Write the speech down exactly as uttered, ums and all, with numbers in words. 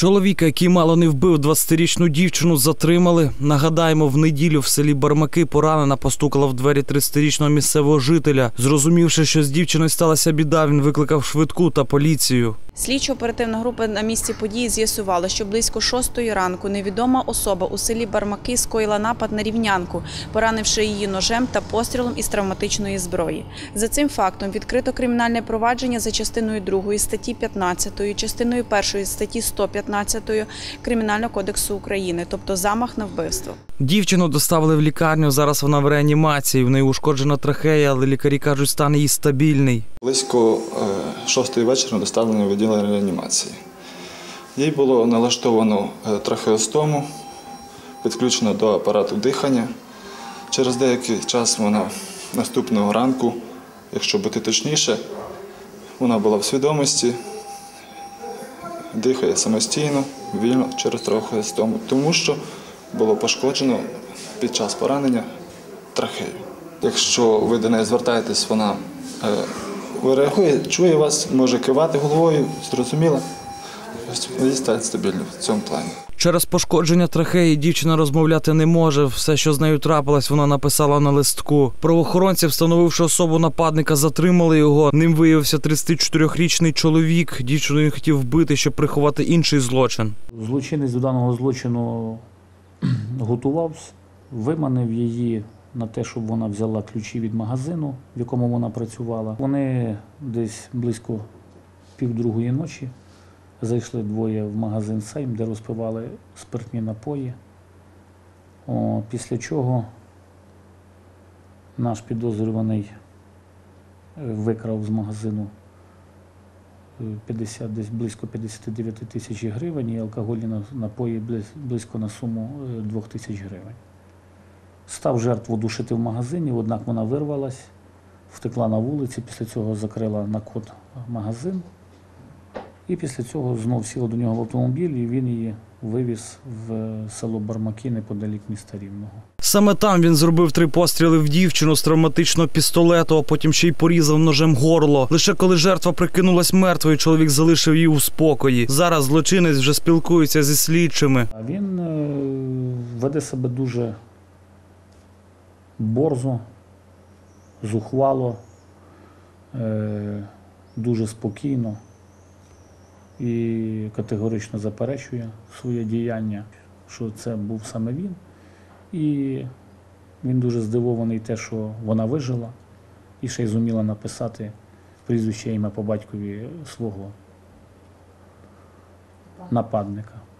Чоловіка, який мало не вбив двадцятирічну дівчину, затримали. Нагадаємо, в неділю в селі Бармаки поранена постукала в двері тридцятирічного місцевого жителя. Зрозумівши, що з дівчиною сталася біда, він викликав швидку та поліцію. Слідчо-оперативна група на місці події з'ясувала, що близько шостої ранку невідома особа у селі Бармаки скоїла напад на рівнянку, поранивши її ножем та пострілом із травматичної зброї. За цим фактом відкрито кримінальне провадження за частиною другої статті п'ятнадцятої, частиною першої статті сто п'ятнадцятої Кримінального кодексу України, тобто замах на вбивство. Дівчину доставили в лікарню, зараз вона в реанімації, в неї ушкоджена трахея, але лікарі кажуть, стан її стабільний. Близько шостої вечора доставлено в відділення реанімації. Їй було налаштовано трахеостому, підключено до апарату дихання. Через деякий час вона наступного ранку, якщо бути точніше, вона була в свідомості, дихає самостійно, вільно через трахеостому, тому що було пошкоджено під час поранення трахею. Якщо ви до неї звертаєтесь, вона реагує, чує вас, може кивати головою, зрозуміла, і стає стабільно в цьому плані. Через пошкодження трахеї дівчина розмовляти не може. Все, що з нею трапилось, вона написала на листку. Правоохоронці, встановивши особу нападника, затримали його. Ним виявився тридцятичотирирічний чоловік. Дівчину він хотів вбити, щоб приховати інший злочин. Злочинець до даного злочину готувався, виманив її на те, щоб вона взяла ключі від магазину, в якому вона працювала. Вони десь близько півдругої ночі зайшли двоє в магазин «Сейм», де розпивали спиртні напої. О, після чого наш підозрюваний викрав з магазину п'ятдесят, десь близько п'ятдесят дев'ять тисяч гривень і алкогольні напої близько на суму двох тисяч гривень. Став жертву душити в магазині, однак вона вирвалась, втекла на вулиці, після цього закрила на код магазин. І після цього знов сіла до нього в автомобіль, і він її вивіз в село Бармаки неподалік міста Рівного. Саме там він зробив три постріли в дівчину з травматичного пістолету, а потім ще й порізав ножем горло. Лише коли жертва прикинулась мертвою, чоловік залишив її у спокої. Зараз злочинець вже спілкується зі слідчими. А він веде себе дуже борзо, зухвало, дуже спокійно і категорично заперечує своє діяння, що це був саме він. І він дуже здивований те, що вона вижила і ще й зуміла написати прізвище, ім'я по батькові свого нападника.